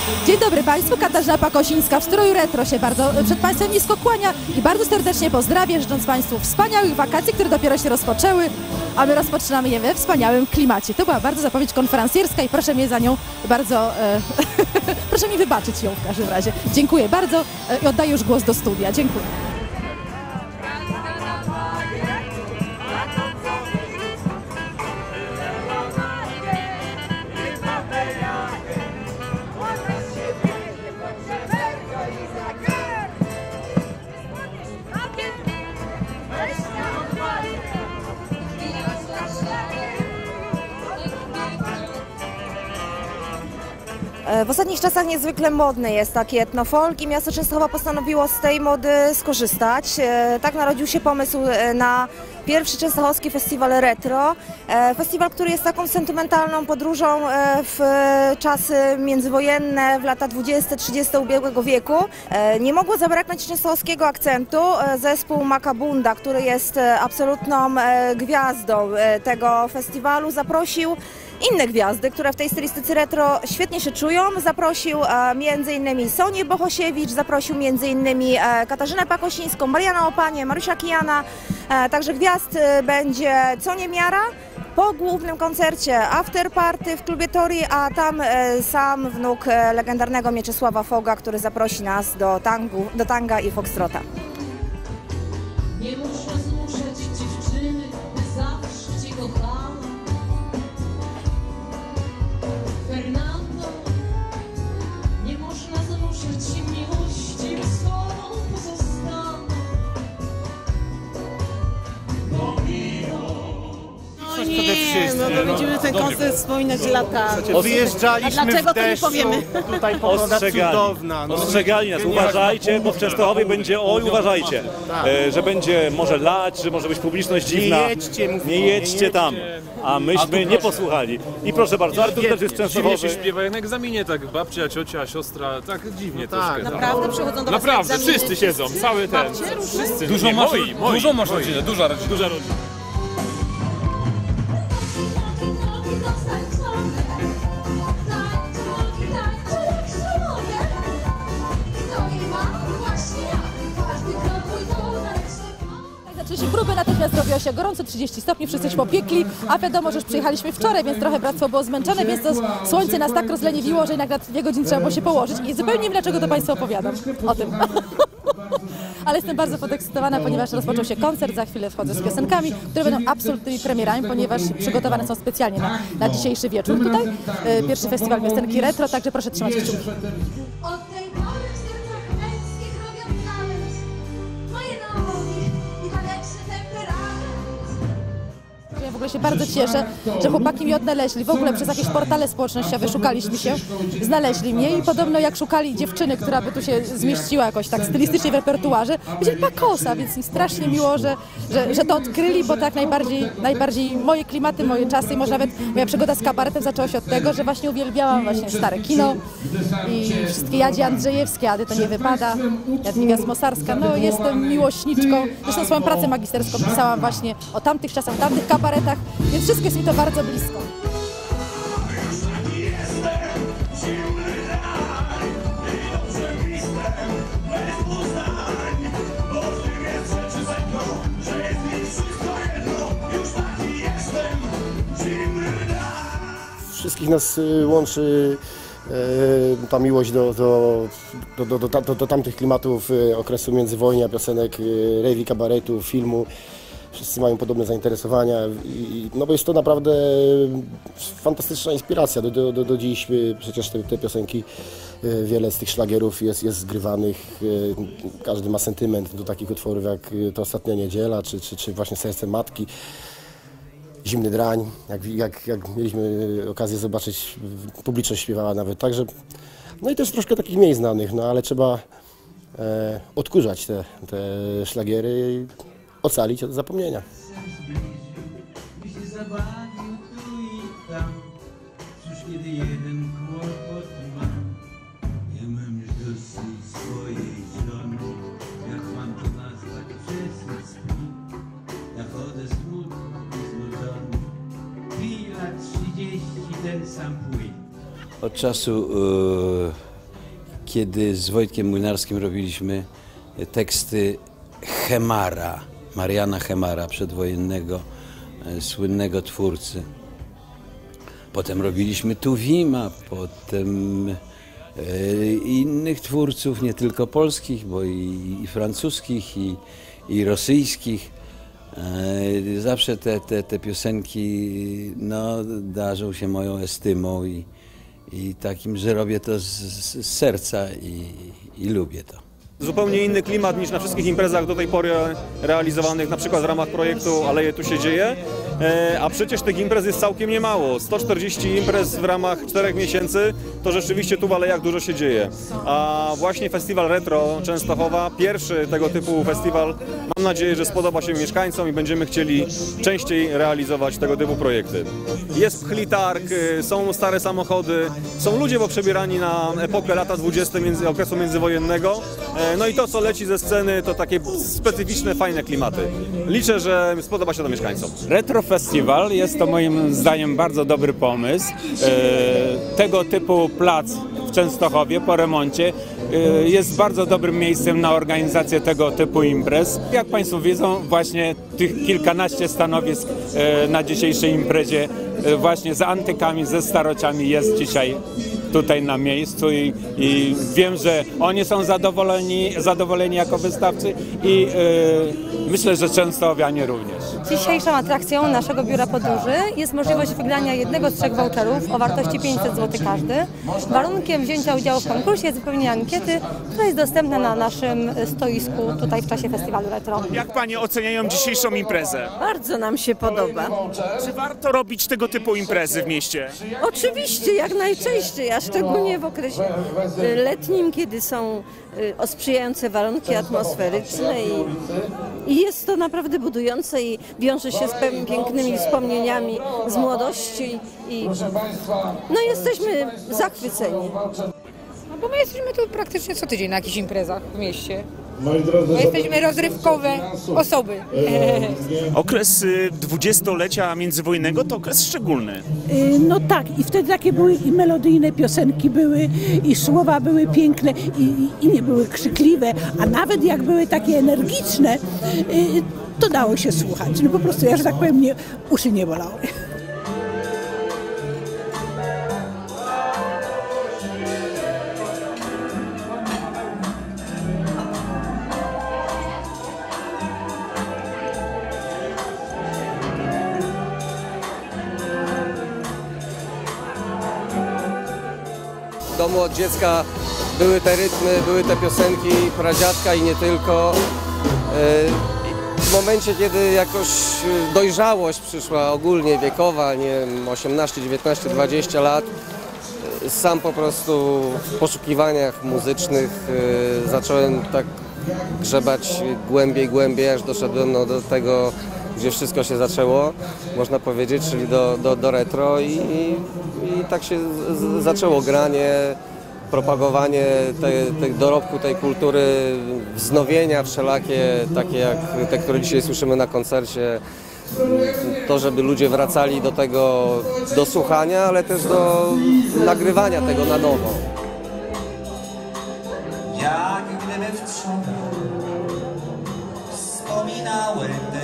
Dzień dobry Państwu, Katarzyna Pakosińska w stroju retro się bardzo przed Państwem nisko kłania i bardzo serdecznie pozdrawia, życząc Państwu wspaniałych wakacji, które dopiero się rozpoczęły, a my rozpoczynamy je we wspaniałym klimacie. To była bardzo zapowiedź konferencjerska i proszę mnie za nią bardzo, proszę mi wybaczyć ją w każdym razie. Dziękuję bardzo i oddaję już głos do studia. Dziękuję. W ostatnich czasach niezwykle modny jest taki etnofolk i miasto Częstochowa postanowiło z tej mody skorzystać. Tak narodził się pomysł na pierwszy częstochowski festiwal retro. Festiwal, który jest taką sentymentalną podróżą w czasy międzywojenne, w lata 20-30 ubiegłego wieku. Nie mogło zabraknąć częstochowskiego akcentu. Zespół Makabunda, który jest absolutną gwiazdą tego festiwalu, zaprosił inne gwiazdy, które w tej stylistyce retro świetnie się czują. Zaprosił m.in. Sonię Bohosiewicz, zaprosił m.in. Katarzynę Pakosińską, Marianę Opanię, Marysia Kijana. Także gwiazd będzie co niemiara. Po głównym koncercie afterparty w klubie Tori, a tam sam wnuk legendarnego Mieczysława Foga, który zaprosi nas do tanga i foxtrota. Nie można zmuszać dziewczyny, by zawsze cię kochała. Fernando, nie można zmuszać miłości, by z tobą pozostanę. No będziemy ten koncert wspominać lata. Wyjeżdżaliśmy w deszczu, tutaj pogoda cudowna. Ostrzegali nas, uważajcie, bo w Częstochowie będzie, uważajcie, że będzie może lać, że może być publiczność dziwna. Nie jedźcie tam, a myśmy nie posłuchali. I proszę bardzo, Artur też jest Częstochowy. Dziwnie się śpiewa, jak na egzaminie, tak babcia, ciocia, siostra, tak dziwnie troszkę. Naprawdę przychodzą do was Naprawdę, egzaminy? wszyscy siedzą, cały ten, wszyscy. Dużo masz rodziny, duża rodzina. Zaczęły się próby, natychmiast zrobiło się gorąco, 30 stopni, wszyscy się popiekli, a wiadomo, że już przyjechaliśmy wczoraj, więc trochę bractwo było zmęczone, więc to słońce nas tak rozleniwiło, że jednak na 2 godziny trzeba było się położyć i zupełnie nie wiem, dlaczego to Państwu opowiadam o tym. Ale jestem bardzo podekscytowana, ponieważ rozpoczął się koncert, za chwilę wchodzę z piosenkami, które będą absolutnymi premierami, ponieważ przygotowane są specjalnie na dzisiejszy wieczór tutaj. Pierwszy festiwal piosenki retro, także proszę trzymać kciuki. Od tej pory w sercach męskich robią talent, moje nogi i taneczny temperament. Ja w ogóle się bardzo cieszę, że chłopaki mnie odnaleźli. W ogóle przez jakieś portale społecznościowe szukaliśmy się, znaleźli mnie i podobno jak szukali dziewczyny, która by tu się zmieściła jakoś tak stylistycznie w repertuarze, będzie Pakosa, więc mi strasznie miło, że to odkryli, bo tak najbardziej moje klimaty, moje czasy i może nawet moja przygoda z kabaretem zaczęła się od tego, że właśnie uwielbiałam właśnie stare kino i wszystkie Jadzie Andrzejewskie, Ady to nie wypada, Jadwiga Smosarska, no jestem miłośniczką, zresztą swoją pracę magisterską pisałam właśnie o tamtych czasach, tamtych kabaretach, więc wszystko jest mi to bardzo blisko. Wszystkich nas łączy ta miłość do tamtych klimatów okresu międzywojnia, piosenek, rave, kabaretu, filmu. Wszyscy mają podobne zainteresowania, no bo jest to naprawdę fantastyczna inspiracja. Do dziś przecież te piosenki, wiele z tych szlagierów jest zgrywanych, każdy ma sentyment do takich utworów jak To Ostatnia Niedziela, czy właśnie Serce Matki, Zimny Drań, jak mieliśmy okazję zobaczyć, publiczność śpiewała nawet, także no i też troszkę takich mniej znanych, no ale trzeba odkurzać te szlagiery, ocalić od zapomnienia. Od czasu kiedy z Wojtkiem Młynarskim robiliśmy teksty Chemara, Mariana Chemara, przedwojennego, słynnego twórcy. Potem robiliśmy Tuwima, potem innych twórców, nie tylko polskich, bo i francuskich, i rosyjskich. Zawsze te piosenki no, darzą się moją estymą i takim, że robię to z serca i lubię to. Zupełnie inny klimat niż na wszystkich imprezach do tej pory realizowanych, na przykład w ramach projektu Aleje tu się dzieje, a przecież tych imprez jest całkiem niemało. 140 imprez w ramach 4 miesięcy, to rzeczywiście tu w Alejach dużo się dzieje. A właśnie Festiwal Retro Częstochowa, pierwszy tego typu festiwal, mam nadzieję, że spodoba się mieszkańcom i będziemy chcieli częściej realizować tego typu projekty. Jest pchlitarg, są stare samochody, są ludzie poprzebierani na epokę lata 20. Okresu międzywojennego. No i to, co leci ze sceny, to takie specyficzne, fajne klimaty. Liczę, że spodoba się to mieszkańcom. Retro Festiwal jest to moim zdaniem bardzo dobry pomysł. Tego typu plac w Częstochowie po remoncie jest bardzo dobrym miejscem na organizację tego typu imprez. Jak Państwo wiedzą, właśnie tych kilkanaście stanowisk na dzisiejszej imprezie właśnie z antykami, ze starociami jest dzisiaj tutaj na miejscu i wiem, że oni są zadowoleni jako wystawcy i myślę, że częstochowianie również. Dzisiejszą atrakcją naszego biura podróży jest możliwość wygrania jednego z 3 voucherów o wartości 500 zł każdy. Warunkiem wzięcia udziału w konkursie jest wypełnienie ankiety, która jest dostępna na naszym stoisku tutaj w czasie festiwalu Retro. Jak Panie oceniają dzisiejszą imprezę? Bardzo nam się podoba. Czy warto robić tego typu imprezy w mieście? Oczywiście, jak najczęściej, a szczególnie w okresie letnim, kiedy są sprzyjające warunki atmosferyczne i jest to naprawdę budujące i wiąże się z pięknymi wspomnieniami z młodości i no jesteśmy zachwyceni. No bo my jesteśmy tu praktycznie co tydzień na jakichś imprezach w mieście. Bo jesteśmy rozrywkowe osoby. Okres 20-lecia międzywojennego to okres szczególny. No tak, i wtedy takie były i melodyjne piosenki były, i słowa były piękne, i nie były krzykliwe, a nawet jak były takie energiczne, to dało się słuchać. No po prostu, ja, że tak powiem, uszy nie bolały. W domu od dziecka były te rytmy, były te piosenki pradziadka i nie tylko. W momencie, kiedy jakoś dojrzałość przyszła ogólnie wiekowa, nie wiem, 18, 19, 20 lat, sam po prostu w poszukiwaniach muzycznych zacząłem tak grzebać głębiej, aż doszedłem do tego, gdzie wszystko się zaczęło, można powiedzieć, czyli do retro i tak się zaczęło granie, propagowanie dorobku tej kultury, wznowienia wszelakie, takie jak te, które dzisiaj słyszymy na koncercie. To, żeby ludzie wracali do tego, do słuchania, ale też do nagrywania tego na nowo. Jak gdyby wczoraj wspominałem